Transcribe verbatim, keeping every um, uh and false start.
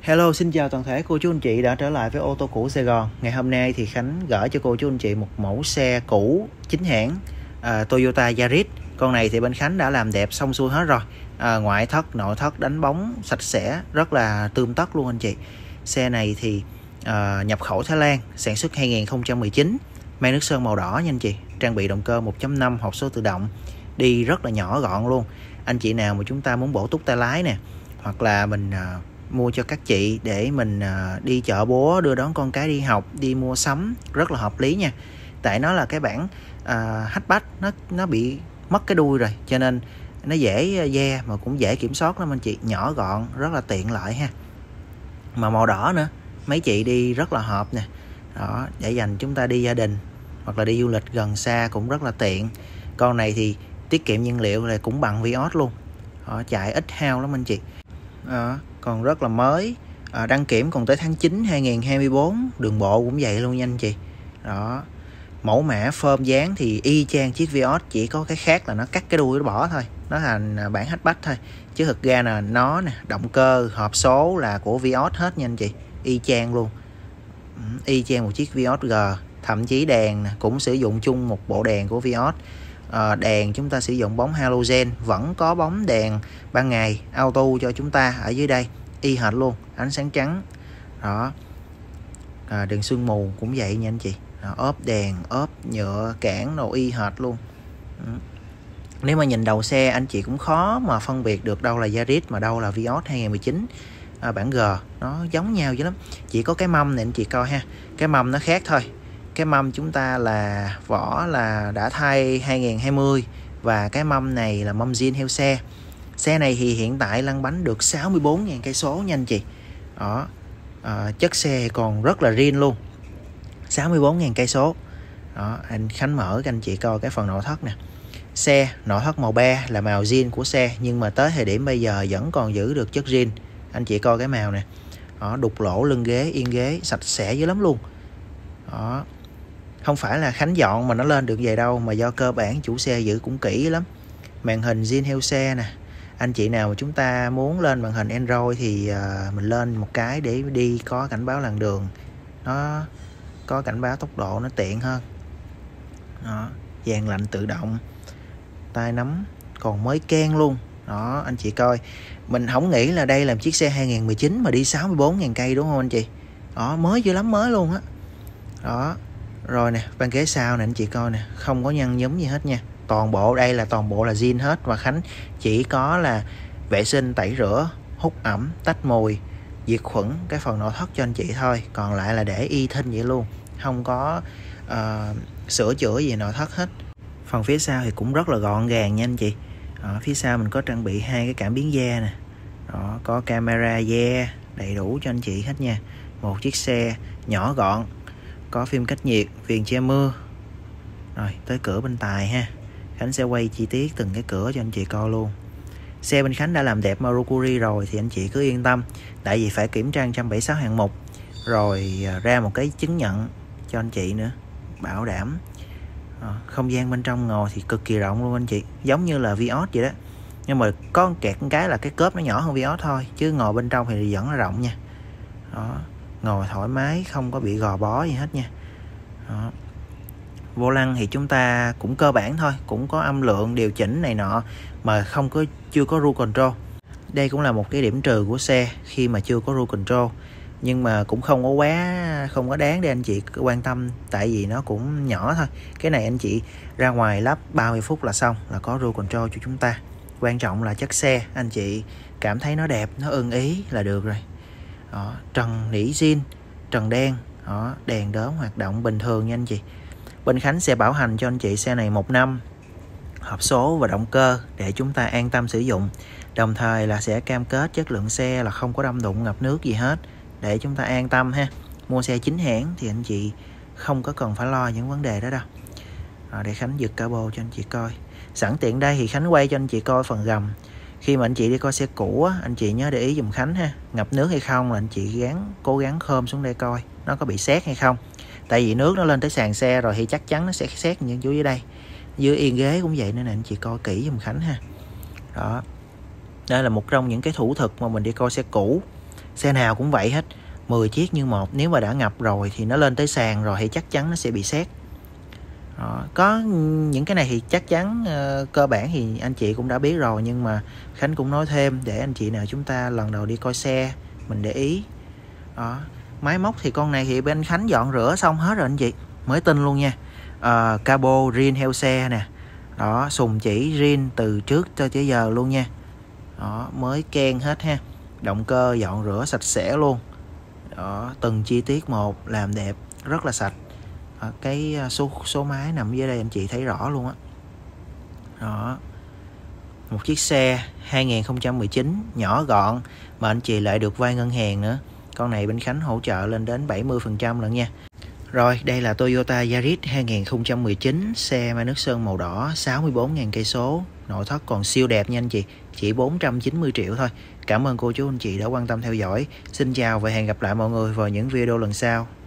Hello, xin chào toàn thể cô chú anh chị đã trở lại với ô tô cũ Sài Gòn. Ngày hôm nay thì Khánh gửi cho cô chú anh chị một mẫu xe cũ chính hãng uh, Toyota Yaris. Con này thì bên Khánh đã làm đẹp xong xuôi hết rồi. Uh, ngoại thất, nội thất đánh bóng sạch sẽ, rất là tươm tất luôn anh chị. Xe này thì uh, nhập khẩu Thái Lan, sản xuất hai nghìn không trăm mười chín, mang nước sơn màu đỏ nha anh chị. Trang bị động cơ một chấm năm hộp số tự động, đi rất là nhỏ gọn luôn. Anh chị nào mà chúng ta muốn bổ túc tay lái nè, hoặc là mình uh, mua cho các chị để mình uh, đi chợ búa, đưa đón con cái đi học, đi mua sắm rất là hợp lý nha. Tại nó là cái bản uh, hatchback, nó nó bị mất cái đuôi rồi, cho nên nó dễ ve mà cũng dễ kiểm soát lắm anh chị, nhỏ gọn rất là tiện lợi ha. Mà màu đỏ nữa, mấy chị đi rất là hợp nè. Đó, để dành chúng ta đi gia đình hoặc là đi du lịch gần xa cũng rất là tiện. Con này thì tiết kiệm nhiên liệu là cũng bằng Vios luôn. Đó, chạy ít hao lắm anh chị. Đó, còn rất là mới, à, đăng kiểm còn tới tháng chín hai nghìn không trăm hai mươi tư, đường bộ cũng vậy luôn nha anh chị. Đó, mẫu mã phơm dáng thì y chang chiếc Vios, chỉ có cái khác là nó cắt cái đuôi nó bỏ thôi, nó thành bản hatchback thôi, chứ thực ra là nó nè, động cơ hộp số là của Vios hết nha anh chị, y chang luôn, y chang một chiếc Vios G. Thậm chí đèn nè, cũng sử dụng chung một bộ đèn của Vios. À, đèn chúng ta sử dụng bóng halogen, vẫn có bóng đèn ban ngày auto cho chúng ta ở dưới đây, y hệt luôn, ánh sáng trắng. Đó, à, đèn sương mù cũng vậy nha anh chị. Đó, ốp đèn, ốp nhựa cản đồ y hệt luôn. Ừ. Nếu mà nhìn đầu xe anh chị cũng khó mà phân biệt được đâu là Yaris mà đâu là Vios hai nghìn không trăm mười chín à, bản G. Nó giống nhau dữ lắm, chỉ có cái mâm này anh chị coi ha, cái mâm nó khác thôi. Cái mâm chúng ta là vỏ là đã thay hai nghìn không trăm hai mươi, và cái mâm này là mâm zin heo xe. Xe này thì hiện tại lăn bánh được sáu mươi bốn nghìn cây số nha anh chị. Đó, à, chất xe còn rất là zin luôn, sáu mươi bốn nghìn cây số. Đó, anh Khánh mở cho anh chị coi cái phần nội thất nè. Xe nội thất màu be là màu zin của xe, nhưng mà tới thời điểm bây giờ vẫn còn giữ được chất zin. Anh chị coi cái màu nè. Đó, đục lỗ lưng ghế, yên ghế sạch sẽ dữ lắm luôn. Đó, không phải là Khánh dọn mà nó lên được vậy đâu, mà do cơ bản chủ xe giữ cũng kỹ lắm. Màn hình zin heo xe nè. Anh chị nào mà chúng ta muốn lên màn hình Android thì uh, mình lên một cái để đi có cảnh báo làn đường, nó có cảnh báo tốc độ, nó tiện hơn. Đó, dàn lạnh tự động, tay nắm còn mới keng luôn. Đó, anh chị coi, mình không nghĩ là đây là chiếc xe hai nghìn không trăm mười chín mà đi sáu mươi bốn nghìn cây đúng không anh chị. Đó, mới dữ lắm, mới luôn á. Đó, rồi nè, bàn ghế sau nè anh chị coi nè, không có nhăn nhúm gì hết nha. Toàn bộ đây là toàn bộ là zin hết, và Khánh chỉ có là vệ sinh, tẩy rửa, hút ẩm, tách mùi, diệt khuẩn cái phần nội thất cho anh chị thôi. Còn lại là để y thinh vậy luôn, không có uh, sửa chữa gì nội thất hết. Phần phía sau thì cũng rất là gọn gàng nha anh chị. Ở phía sau mình có trang bị hai cái cảm biến da nè. Đó, có camera da đầy đủ cho anh chị hết nha. Một chiếc xe nhỏ gọn, có phim cách nhiệt, viền che mưa. Rồi tới cửa bên tài ha, Khánh sẽ quay chi tiết từng cái cửa cho anh chị coi luôn. Xe bên Khánh đã làm đẹp Mercury rồi thì anh chị cứ yên tâm, tại vì phải kiểm tra một trăm bảy mươi sáu hạng mục, rồi ra một cái chứng nhận cho anh chị nữa, bảo đảm. À, không gian bên trong ngồi thì cực kỳ rộng luôn anh chị, giống như là Vios vậy đó, nhưng mà có kẹt cái là cái cốp nó nhỏ hơn Vios thôi, chứ ngồi bên trong thì vẫn là rộng nha. Đó, ngồi thoải mái, không có bị gò bó gì hết nha. Đó, vô lăng thì chúng ta cũng cơ bản thôi, cũng có âm lượng điều chỉnh này nọ, mà không có chưa có cruise control. Đây cũng là một cái điểm trừ của xe khi mà chưa có cruise control, nhưng mà cũng không có quá không có đáng để anh chị quan tâm, tại vì nó cũng nhỏ thôi. Cái này anh chị ra ngoài lắp ba mươi phút là xong, là có cruise control cho chúng ta. Quan trọng là chất xe anh chị cảm thấy nó đẹp, nó ưng ý là được rồi. Đó, trần nỉ zin, trần đen. Đó, đèn đóm hoạt động bình thường nha anh chị. Bên Khánh sẽ bảo hành cho anh chị xe này một năm, hộp số và động cơ để chúng ta an tâm sử dụng. Đồng thời là sẽ cam kết chất lượng xe là không có đâm đụng, ngập nước gì hết, để chúng ta an tâm ha. Mua xe chính hãng thì anh chị không có cần phải lo những vấn đề đó đâu. À, để Khánh giật cabo cho anh chị coi. Sẵn tiện đây thì Khánh quay cho anh chị coi phần gầm. Khi mà anh chị đi coi xe cũ á, anh chị nhớ để ý dùm Khánh ha, ngập nước hay không là anh chị gắng cố gắng khom xuống đây coi nó có bị sét hay không. Tại vì nước nó lên tới sàn xe rồi thì chắc chắn nó sẽ sét những chỗ dưới đây. Dưới yên ghế cũng vậy nên là anh chị coi kỹ dùm Khánh ha. Đó, đây là một trong những cái thủ thuật mà mình đi coi xe cũ Xe nào cũng vậy hết, mười chiếc như một, nếu mà đã ngập rồi thì nó lên tới sàn rồi thì chắc chắn nó sẽ bị sét. Đó. Có những cái này thì chắc chắn uh, cơ bản thì anh chị cũng đã biết rồi, nhưng mà Khánh cũng nói thêm để anh chị nào chúng ta lần đầu đi coi xe mình để ý. Đó. Máy móc thì con này thì bên Khánh dọn rửa xong hết rồi anh chị, mới tinh luôn nha. uh, Cabo rin heo xe nè, đó, sùng chỉ rin từ trước cho tới giờ luôn nha. Đó, mới ken hết ha. Động cơ dọn rửa sạch sẽ luôn. Đó, từng chi tiết một làm đẹp, rất là sạch. Đó, cái số số máy nằm dưới đây anh chị thấy rõ luôn á. Đó. Một chiếc xe hai không một chín nhỏ gọn mà anh chị lại được vay ngân hàng nữa. Con này bên Khánh hỗ trợ lên đến bảy mươi phần trăm lận nha. Rồi, đây là Toyota Yaris hai không một chín, xe mai nước sơn màu đỏ, sáu mươi bốn nghìn cây số, nội thất còn siêu đẹp nha anh chị, chỉ bốn trăm chín mươi triệu thôi. Cảm ơn cô chú anh chị đã quan tâm theo dõi. Xin chào và hẹn gặp lại mọi người vào những video lần sau.